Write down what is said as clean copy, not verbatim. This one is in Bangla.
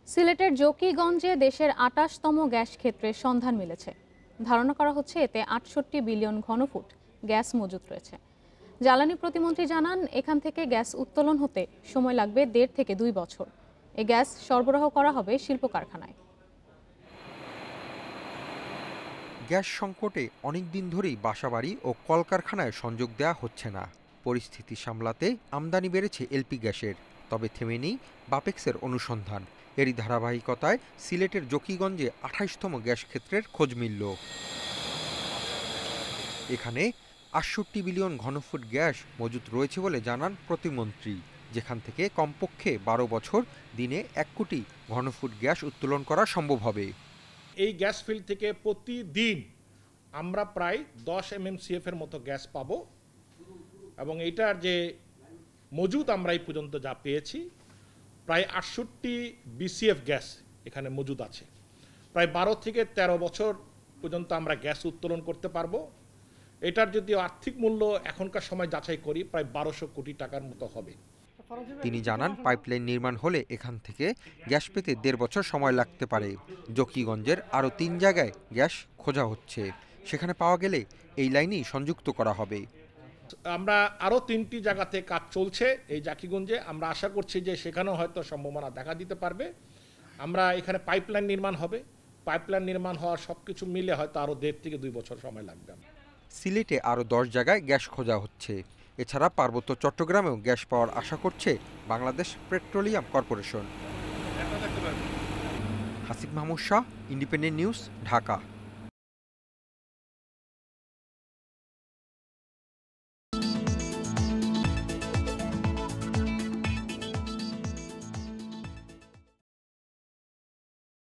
সিলেটের জকিগঞ্জে দেশের ২৮তম গ্যাস ক্ষেত্রের সন্ধান মিলেছে। ধারণা করা হচ্ছে এতে ৬৮ বিলিয়ন ঘনফুট গ্যাস মজুত রয়েছে। জ্বালানি প্রতিমন্ত্রী জানান, এখান থেকে গ্যাস উত্তোলন হতে সময় লাগবে ১.৫ থেকে ২ বছর। এই গ্যাস সরবরাহ করা হবে শিল্প কারখানায়। গ্যাস সংকটে অনেক দিন ধরেই বাসাবাড়ি ও কলকারখানায় সংযোগ দেওয়া হচ্ছে না। পরিস্থিতি সামলাতে আমদানি বেড়েছে এলপি গ্যাসের, তবে থেমে নেই বাপেক্সের অনুসন্ধান। এরই ধারাবাহিকতায় সিলেটের জকিগঞ্জে ২৮তম গ্যাস ক্ষেত্রের খোঁজ মিলল। এখানে ৬৮ বিলিয়ন ঘনফুট গ্যাস মজুত রয়েছে বলে জানান প্রতিমন্ত্রী, যেখান থেকে কমপক্ষে ১২ বছর দিনে ১ কোটি ঘনফুট গ্যাস উত্তোলন করা সম্ভব হবে। এই গ্যাস ফিল্ড থেকে প্রতিদিন আমরা প্রায় 10 MMCF এর মতো গ্যাস পাবো, এবং এইটার যে মজুদ আমরা এই পর্যন্ত যা পেয়েছি প্রায় ৬৮ BCF গ্যাস এখানে মজুদ আছে। প্রায় ১২ থেকে ১৩ বছর পর্যন্ত আমরা গ্যাস উত্তোলন করতে পারবো। এটার যদি আর্থিক মূল্য এখনকার সময় যাচাই করি প্রায় ১২০০ কোটি টাকার মতো হবে। তিনি জানান, পাইপলাইন নির্মাণ হলে এখান থেকে গ্যাস পেতে ১.৫ বছর সময় লাগতে পারে। জকিগঞ্জের আরও ৩ জায়গায় গ্যাস খোঁজা হচ্ছে, সেখানে পাওয়া গেলে এই লাইনেই সংযুক্ত করা হবে। আমরা আরও ৩টি জায়গাতে কাজ চলছে এই জকিগঞ্জে। আমরা আশা করছি যে সেখানেও হয়তো সম্ভাবনা দেখা দিতে পারবে। আমরা এখানে পাইপলাইন নির্মাণ হবে, পাইপলাইন নির্মাণ হওয়ার সব কিছু মিলে হয়তো আরও ১.৫ থেকে ২ বছর সময় লাগবে। সিলেটে আরও ১০ জায়গায় গ্যাস খোঁজা হচ্ছে। এছাড়া পার্বত্য চট্টগ্রামেও গ্যাস পাওয়ার আশা করছে Bangladesh petroleum corporation. Hasib Mahmud Shah, independent news, Dhaka.